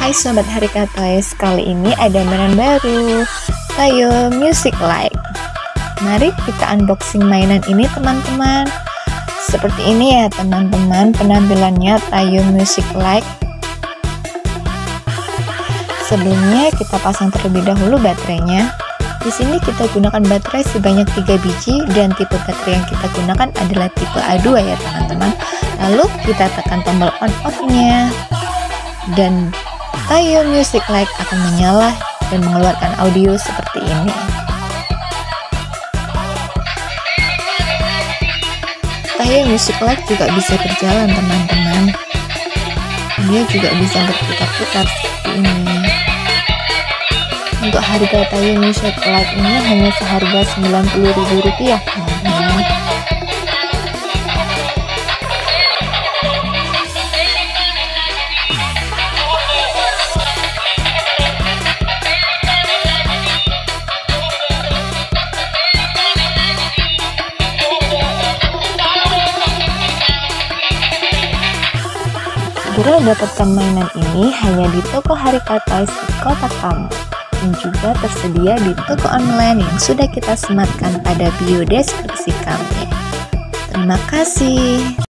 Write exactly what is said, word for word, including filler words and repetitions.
Hai Sobat Harika Toys, kali ini ada mainan baru, Tayo Music Like. Mari kita unboxing mainan ini teman-teman. Seperti ini ya teman-teman penampilannya Tayo Music Like. Sebelumnya kita pasang terlebih dahulu baterainya. Di sini kita gunakan baterai sebanyak tiga biji dan tipe baterai yang kita gunakan adalah tipe A dua ya teman-teman. Lalu kita tekan tombol on off-nya dan Tayo Music Like akan menyala dan mengeluarkan audio seperti ini. Tayo Music Like juga bisa berjalan teman-teman. Dia juga bisa berputar-putar seperti ini. Untuk harga Tayo Music Like ini hanya seharga sembilan puluh ribu rupiah teman-teman. Segera dapatkan mainan ini hanya di toko Harika Toys di kota kamu, dan juga tersedia di toko online yang sudah kita sematkan pada bio deskripsi kami. Terima kasih.